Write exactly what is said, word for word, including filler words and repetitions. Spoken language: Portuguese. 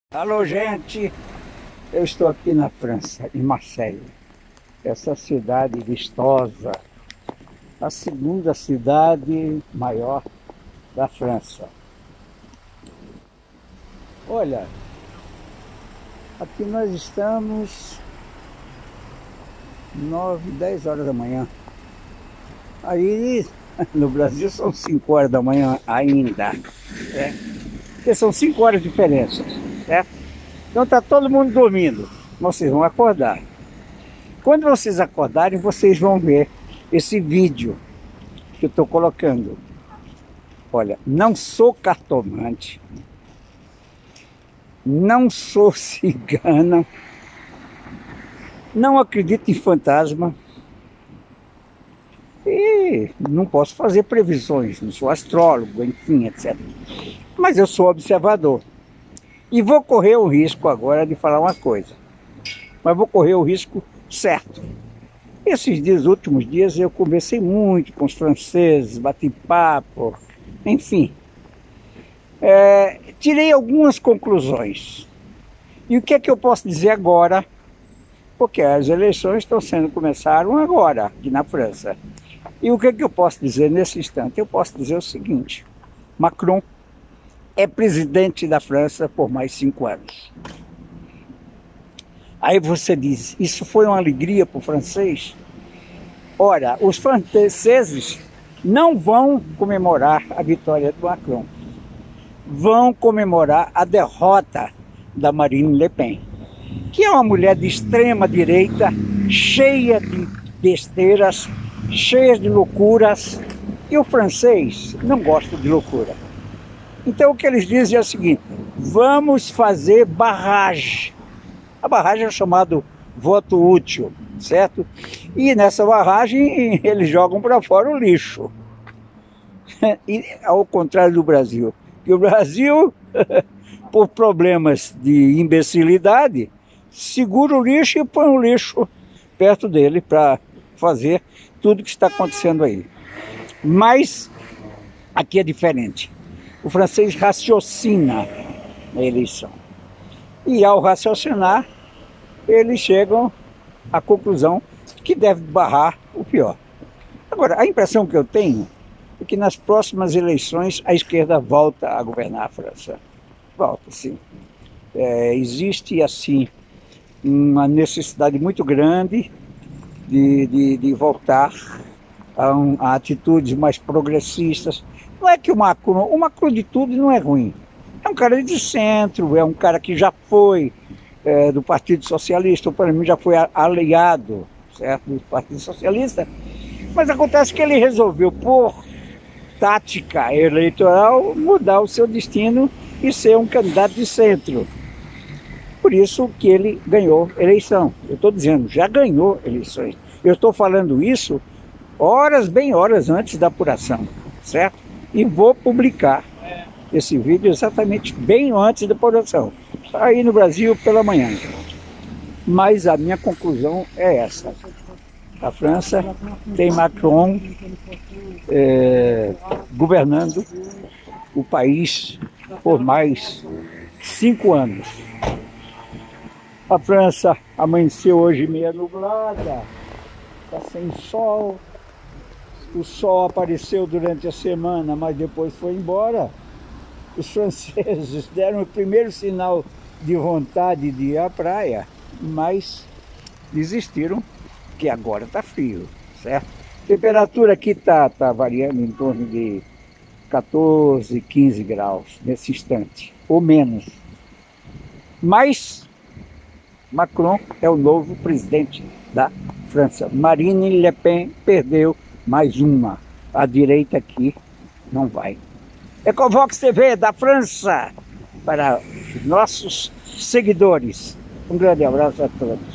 Alô, gente! Eu estou aqui na França, em Marseille, essa cidade vistosa, a segunda cidade maior da França. Olha, aqui nós estamos nove, dez horas da manhã. Aí no Brasil são cinco horas da manhã ainda, né? Porque são cinco horas de diferença, certo? Então tá todo mundo dormindo, vocês vão acordar. Quando vocês acordarem, vocês vão ver esse vídeo que eu estou colocando. Olha, não sou cartomante, não sou cigana, não acredito em fantasma e não posso fazer previsões, não sou astrólogo, enfim, etcétera. Mas eu sou observador. E vou correr o risco agora de falar uma coisa. Mas vou correr o risco certo. Esses dias, últimos dias, eu conversei muito com os franceses, bati papo, enfim. É, tirei algumas conclusões. E o que é que eu posso dizer agora? Porque as eleições estão sendo, começaram agora, aqui na França. E o que é que eu posso dizer nesse instante? Eu posso dizer o seguinte: Macron é presidente da França por mais cinco anos. Aí você diz, isso foi uma alegria para o francês? Ora, os franceses não vão comemorar a vitória do Macron. Vão comemorar a derrota da Marine Le Pen, que é uma mulher de extrema direita, cheia de besteiras, cheia de loucuras, e o francês não gosta de loucura. Então o que eles dizem é o seguinte: vamos fazer barragem. A barragem é chamado voto útil, certo? E nessa barragem eles jogam para fora o lixo. E, ao contrário do Brasil, que o Brasil, por problemas de imbecilidade, segura o lixo e põe o lixo perto dele para fazer tudo que está acontecendo aí. Mas aqui é diferente. O francês raciocina na eleição. E ao raciocinar, eles chegam à conclusão que deve barrar o pior. Agora, a impressão que eu tenho é que nas próximas eleições a esquerda volta a governar a França. Volta, sim. É, existe, assim, uma necessidade muito grande de, de, de voltar a, um, a atitudes mais progressistas. Não é que o Macron, o Macron de tudo não é ruim. É um cara de centro, é um cara que já foi é, do Partido Socialista, ou para mim já foi aliado, certo, do Partido Socialista. Mas acontece que ele resolveu, por tática eleitoral, mudar o seu destino e ser um candidato de centro. Por isso que ele ganhou eleição. Eu estou dizendo, já ganhou eleições. Eu estou falando isso horas, bem horas antes da apuração, certo? E vou publicar esse vídeo exatamente bem antes da apuração, aí no Brasil pela manhã. Mas a minha conclusão é essa: a França tem Macron é, governando o país por mais cinco anos. A França amanheceu hoje meia nublada, está sem sol. O sol apareceu durante a semana, mas depois foi embora. Os franceses deram o primeiro sinal de vontade de ir à praia, mas desistiram, que agora está frio, certo? A temperatura aqui está tá variando em torno de quatorze, quinze graus nesse instante, ou menos. Mas Macron é o novo presidente da França. Marine Le Pen perdeu mais uma. A direita aqui não vai. Ecovox T V da França para os nossos seguidores. Um grande abraço a todos.